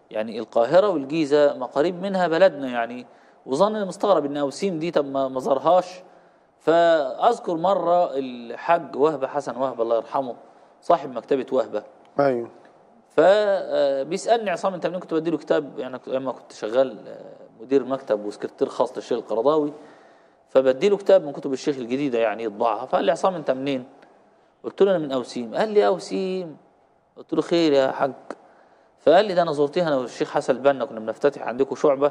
يعني القاهرة والجيزة ما قريب منها بلدنا يعني. وظن مستغرب ان اوسيم دي طب ما زارهاش. فاذكر مرة الحاج وهبة حسن وهبة الله يرحمه صاحب مكتبة وهبة. ايوه. فبيسألني عصام انت منين؟ كنت بدي له كتاب يعني لما كنت شغال مدير مكتب وسكرتير خاص للشيخ القرضاوي. فبدي له كتاب من كتب الشيخ الجديدة يعني يطبعها. فقال لي عصام انت منين؟ قلت له انا من اوسيم. قال لي اوسيم؟ قلت له خير يا حاج. فقال لي ده انا زرتها انا والشيخ حسن البنا كنا بنفتتح عندكم شعبة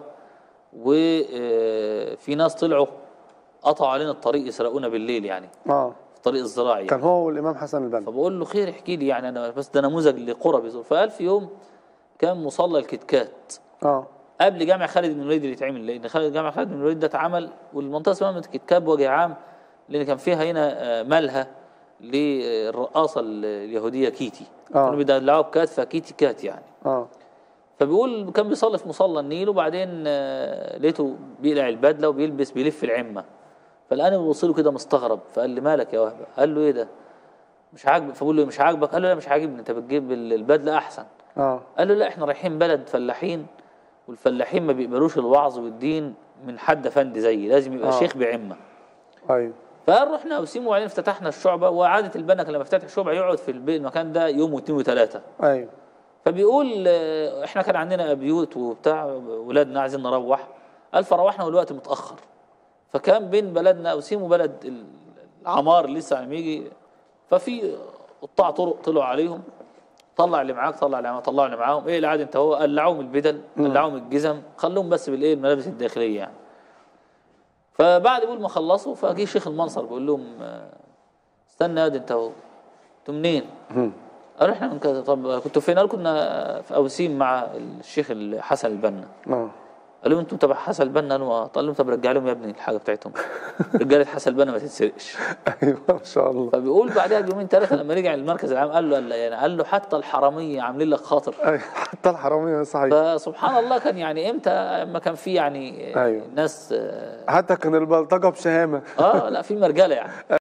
وفي ناس طلعوا قطعوا علينا الطريق يسرقونا بالليل يعني في الطريق الزراعي يعني. كان هو والامام حسن البنا. فبقول له خير احكي لي يعني انا بس ده نموذج لقرى بيزور. فقال في يوم كان مصلى الكتكات قبل جامع خالد بن الوليد اللي اتعمل لان جامع خالد بن الوليد ده اتعمل والمنطقه اسمها الكتكات بوجه عام لان كان فيها هنا ملهى للرقاصه اليهوديه كيتي كانوا بيدلعوها بكات فكيتي كات يعني. فبيقول كان بيصلي في مصلى النيل وبعدين لقيته بيقلع البدله وبيلبس بيلف العمه. فالان بيبص له كده مستغرب. فقال لي مالك يا وهبه؟ قال له ايه ده مش عاجبك؟ فبقول له مش عاجبك؟ قال له لا مش عاجبني انت بتجيب البدله احسن. قال له لا احنا رايحين بلد فلاحين والفلاحين ما بيقبلوش الوعظ والدين من حد افندي زيي لازم يبقى شيخ بعمه. ايوه. فقال رحنا اوسيم وبعدين افتتحنا الشعبه. وعاده البنا لما يفتتح شعبه يقعد في المكان ده يوم واثنين وثلاثه. ايوه. فبيقول احنا كان عندنا بيوت وبتاع ولادنا عايزين نروح. قال فروحنا والوقت متاخر. فكان بين بلدنا اوسيم وبلد العمار اللي لسه عم يجي. ففي قطاع طرق طلعوا عليهم طلع اللي معاك طلع اللي معاك طلعوا اللي معاهم ايه العاده انت هو قلعوهم البدل قلعوهم الجزم خلوهم بس بالايه الملابس الداخليه يعني. فبعد بيقول ما خلصوا فجه شيخ المنصر بيقول لهم استنى يا انت هو انتوا منين؟ قالوا احنا من كذا. طب كنتوا فين؟ قالوا كنا في اوسيم مع الشيخ حسن البنا. قال لهم انتوا تبع حسن البنا؟ قال لهم طب رجع لهم يا ابني الحاجه بتاعتهم. رجاله حسن البنا ما تتسرقش. ايوه ما شاء الله. فبيقول بعدها بيومين ثلاثه لما رجع المركز العام قال له حتى الحراميه عاملين لك خاطر. ايوه حتى الحراميه صحيح. فسبحان الله كان يعني امتى اما كان في يعني ناس حتى كان البلطجه بشهامه. لا في مرجله يعني.